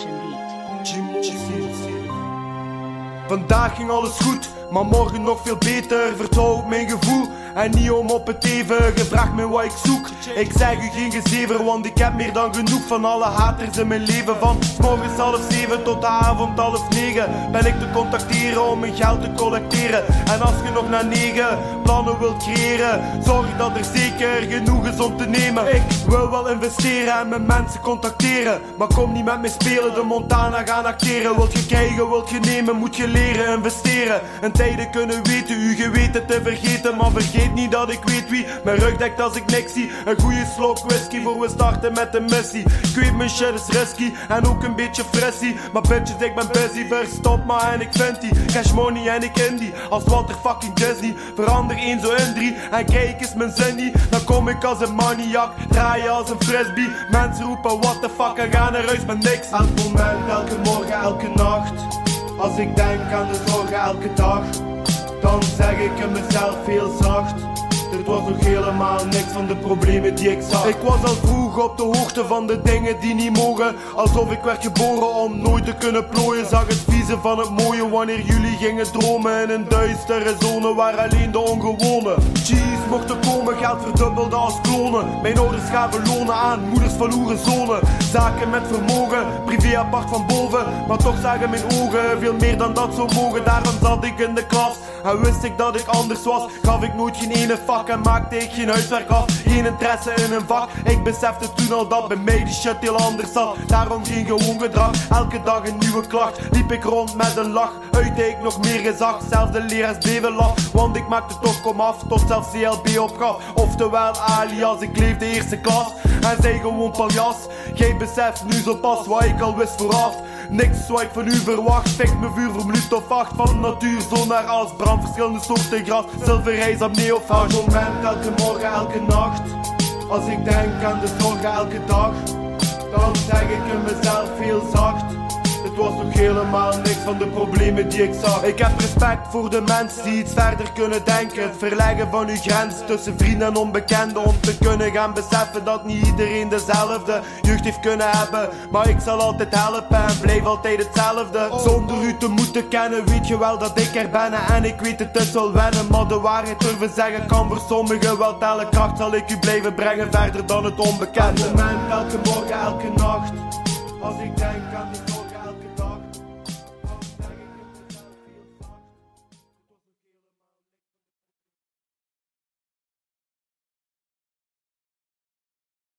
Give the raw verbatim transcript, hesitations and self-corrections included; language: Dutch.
Production Beat. Vandaag ging alles goed, maar morgen nog veel beter. Vertrouw op mijn gevoel en niet om op het even. Gevraagd me wat ik zoek, ik zeg u geen gezever, want ik heb meer dan genoeg van alle haters in mijn leven. Van 's morgens half zeven tot de avond half negen ben ik te contacteren om mijn geld te collecteren. En als je nog na negen plannen wilt creëren, zorg dat er zeker genoeg is om te nemen. Ik wil wel investeren en mijn mensen contacteren, maar kom niet met me spelen, de Montana gaan acteren. Wilt je krijgen, wilt je nemen, moet je leren investeren. En tijden kunnen weten, uw geweten te vergeten. Maar vergeet niet dat ik weet wie mijn rug dekt als ik niks zie. Een goede slok whisky voor we starten met de missie. Ik weet mijn shit is risky en ook een beetje frissie. Maar bitches, ik ben busy, verstop me en ik vind die cash money en ik indie als Walter fucking Disney. Verander één zo in drie en kijk eens mijn zin niet. Dan kom ik als een maniak, draai als een frisbee. Mensen roepen what the fuck en gaan naar huis met niks. Elk moment, elke morgen, elke nacht. Als ik denk aan de zorgen elke dag, dan zeg ik in mezelf heel zacht. Dit was nog helemaal niks van de problemen die ik zag. Ik was al vroeg op de hoogte van de dingen die niet mogen. Alsof ik werd geboren om nooit te kunnen plooien. Zag het vieze van het mooie wanneer jullie gingen dromen. In een duistere zone waar alleen de ongewone cheese mochten komen. Geld verdubbelde als klonen. Mijn ouders gaven lonen aan moeders van zonen. Zaken met vermogen, privé apart van boven. Maar toch zagen mijn ogen veel meer dan dat zou mogen. Daarom zat ik in de klas en wist ik dat ik anders was. Gaf ik nooit geen ene vak en maakte ik geen huiswerk af. Geen interesse in een vak. Ik besefte toen al dat bij mij die shit heel anders zat. Daarom geen gewoon gedrag, elke dag een nieuwe klacht. Liep ik rond met een lach, uitte ik nog meer gezag. Zelfs de leraars bleven lach, want ik maakte toch komaf. Tot zelfs C L B opgaf, oftewel alias ik leefde eerste klas. En zei gewoon paljas, jij beseft nu zo pas wat ik al wist vooraf. Niks wat ik van u verwacht, fikt me vuur voor minuut of acht. Van natuur zo naar als brand, verschillende soorten gras. Zilverrijs, apnee of hart. Elk moment, elke morgen, elke nacht. Als ik denk aan de zorgen elke dag, dan zeg ik in mezelf heel zacht. Het was nog helemaal niks van de problemen die ik zag. Ik heb respect voor de mensen die iets verder kunnen denken. Het verleggen van uw grens tussen vrienden en onbekenden. Om te kunnen gaan beseffen dat niet iedereen dezelfde jeugd heeft kunnen hebben. Maar ik zal altijd helpen en blijf altijd hetzelfde. Zonder u te moeten kennen weet je wel dat ik er ben. En ik weet het is wel wennen, maar de waarheid durven zeggen kan voor sommigen wel tellen. Kracht zal ik u blijven brengen verder dan het onbekende. Elk moment, elke morgen, elke nacht. Als ik denk aan die zorgen.